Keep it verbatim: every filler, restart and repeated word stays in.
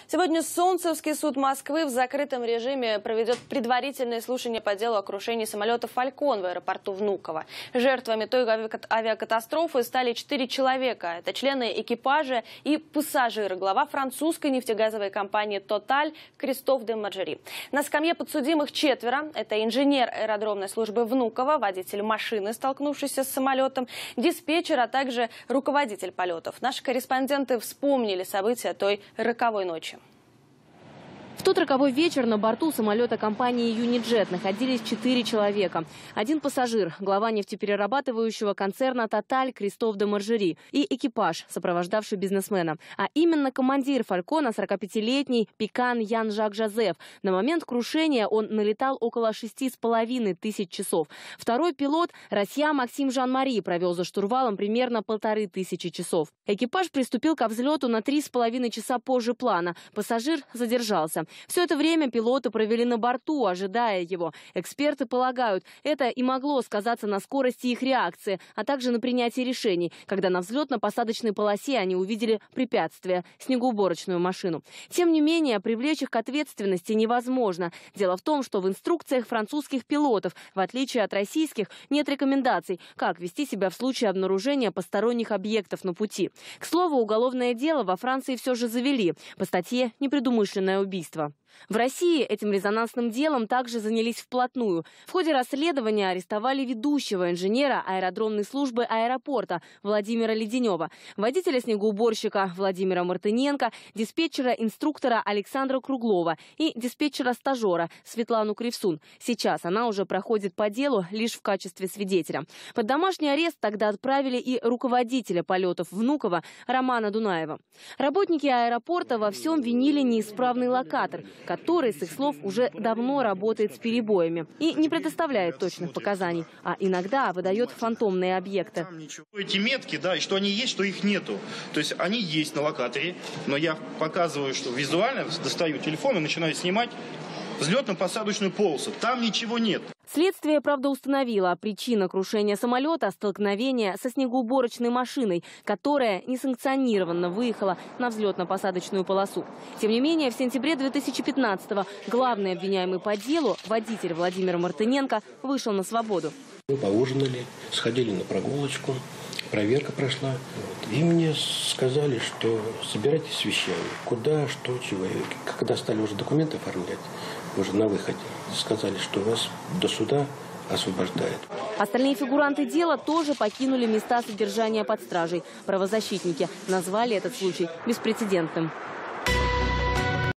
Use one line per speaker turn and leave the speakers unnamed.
Сегодня Солнцевский суд Москвы в закрытом режиме проведет предварительное слушание по делу о крушении самолета «Фалькон» в аэропорту Внуково. Жертвами той авиакатастрофы стали четыре человека. Это члены экипажа и пассажиры. Глава французской нефтегазовой компании «Тоталь» Кристоф де Маржери. На скамье подсудимых четверо. Это инженер аэродромной службы Внуково, водитель машины, столкнувшийся с самолетом, диспетчер, а также руководитель полетов. Наши корреспонденты вспомнили события той роковой ночи.
В тот роковой вечер на борту самолета компании «Юниджет» находились четыре человека. Один пассажир, глава нефтеперерабатывающего концерна «Тоталь» Кристоф де Маржери и экипаж, сопровождавший бизнесмена. А именно командир «Фалькона», сорокапятилетний Пикан Ян-Жак Жозеф. На момент крушения он налетал около шести с половиной тысяч часов. Второй пилот, россиян Максим Жан-Мари, провел за штурвалом примерно полторы тысячи часов. Экипаж приступил ко взлету на три с половиной часа позже плана. Пассажир задержался. Все это время пилоты провели на борту, ожидая его. Эксперты полагают, это и могло сказаться на скорости их реакции, а также на принятии решений, когда на взлетно-посадочной полосе они увидели препятствие – снегоуборочную машину. Тем не менее, привлечь их к ответственности невозможно. Дело в том, что в инструкциях французских пилотов, в отличие от российских, нет рекомендаций, как вести себя в случае обнаружения посторонних объектов на пути. К слову, уголовное дело во Франции все же завели по статье «Непредумышленное убийство». В России этим резонансным делом также занялись вплотную. В ходе расследования арестовали ведущего инженера аэродромной службы аэропорта Владимира Леденева, водителя-снегоуборщика Владимира Мартыненко, диспетчера-инструктора Александра Круглова и диспетчера-стажера Светлану Кривсун. Сейчас она уже проходит по делу лишь в качестве свидетеля. Под домашний арест тогда отправили и руководителя полетов Внуково Романа Дунаева. Работники аэропорта во всем винили неисправный локатор, который, с их слов, уже давно работает с перебоями и не предоставляет точных показаний, а иногда выдает фантомные объекты.
Эти метки, да, и что они есть, что их нету. То есть они есть на локаторе, но я показываю, что визуально достаю телефон и начинаю снимать взлетно-посадочную полосу. Там ничего нет.
Следствие, правда, установило, причина крушения самолета – столкновение со снегоуборочной машиной, которая несанкционированно выехала на взлетно-посадочную полосу. Тем не менее, в сентябре две тысячи пятнадцатого главный обвиняемый по делу, водитель Владимир Мартыненко, вышел на свободу.
Мы поужинали, сходили на прогулочку, проверка прошла. И мне сказали, что собирайтесь с вещами. Куда, что, чего. И когда стали уже документы оформлять, уже на выходе, сказали, что вас до суда освобождают.
Остальные фигуранты дела тоже покинули места содержания под стражей. Правозащитники назвали этот случай беспрецедентным.